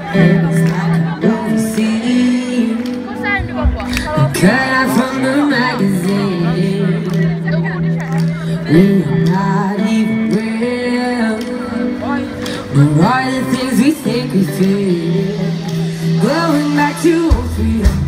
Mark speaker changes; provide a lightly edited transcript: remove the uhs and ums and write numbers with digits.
Speaker 1: It's like a movie scene cut out from the magazine. We're not even real, nor are the things we think we feel. Going back to 03.